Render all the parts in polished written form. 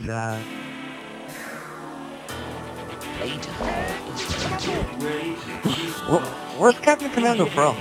God. Where's Captain Commando from?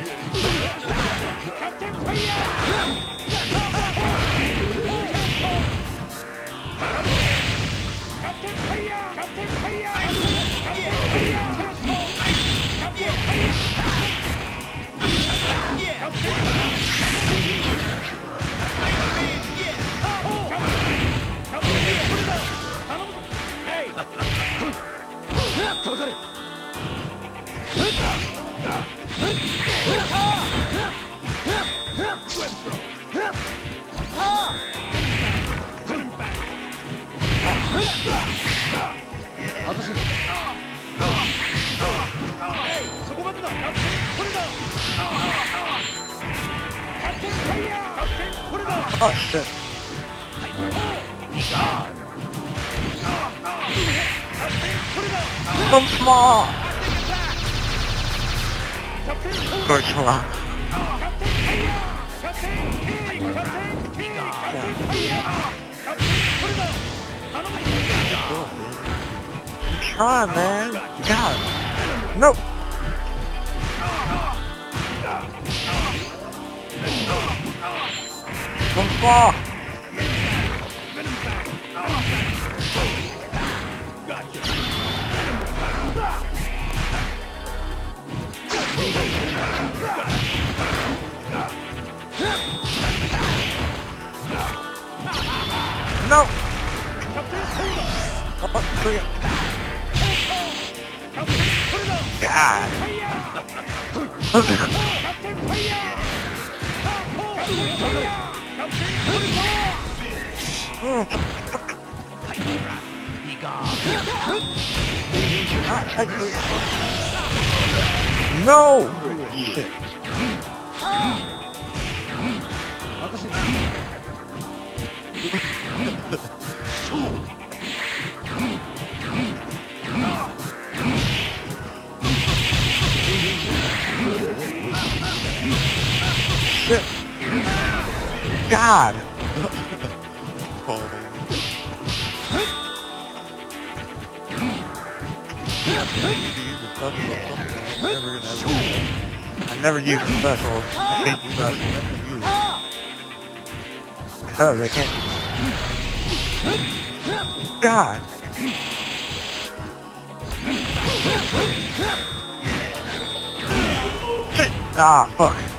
Oh shit. From small. Virtual. Come on, man. God. Nope. From far. No. God. No! Shit. Shit. God. I never use the special. I hate the special. Because I can't. God. Ah, fuck.